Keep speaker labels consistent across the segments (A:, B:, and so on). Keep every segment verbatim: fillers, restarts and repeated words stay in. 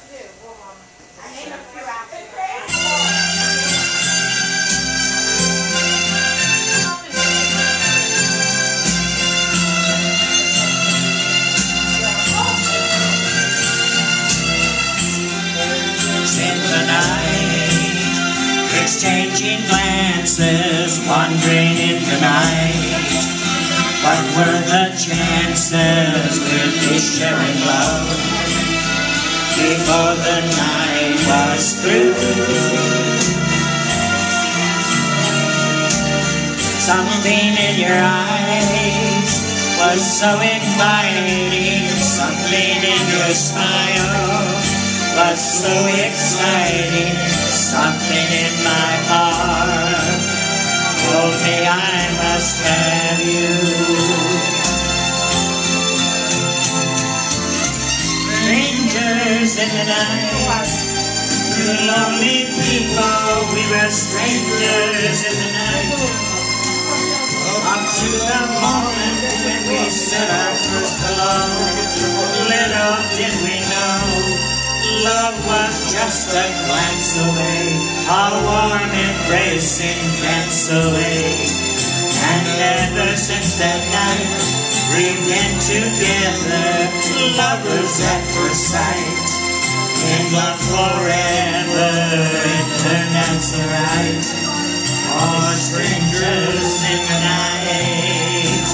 A: Exchanging glances, wandering in the night. What were the chances we'd be sharing love before the night was through? Something in your eyes was so inviting. Something in your smile was so exciting. Something in my heart told me I must have you. Strangers in the night, two lonely people, we were strangers in the night. Up to the moment when we said our first hello, little did we know love was just a glance away, a warm embracing dance away. And ever since that night, we've been together, lovers at first sight. In love forever, it turned out so right. Oh, strangers in the night.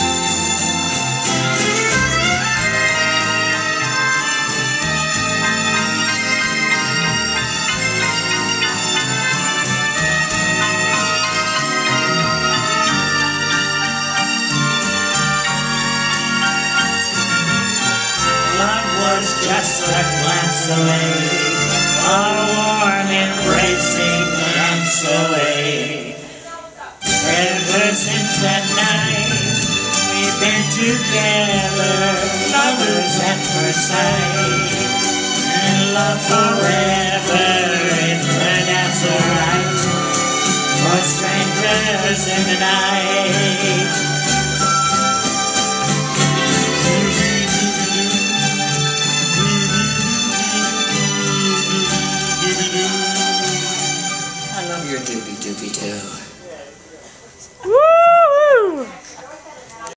A: Just a glance away, a warm embracing glance away. Ever since that night, we've been together, lovers at first sight. In love forever, it turned out so right. For strangers in the night.